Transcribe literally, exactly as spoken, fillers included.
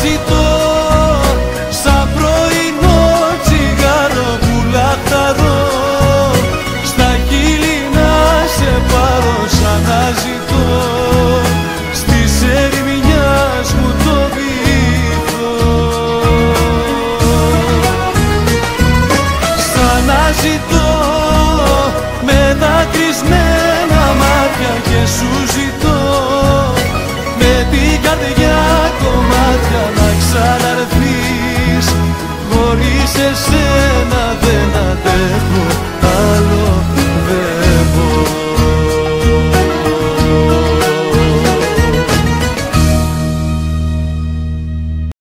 αναζητώ σαν πρωινό τσιγάρο που λαχταρώ, στα χείλη να σε πάρω σαν να ζητώ, στις ερημινιάς μου το βυθό. Σαν να ζητώ με δακρυσμένα μάτια και σου ζητώ με την καρδιά κομμάτια να ξαναρθείς χωρίς εσένα.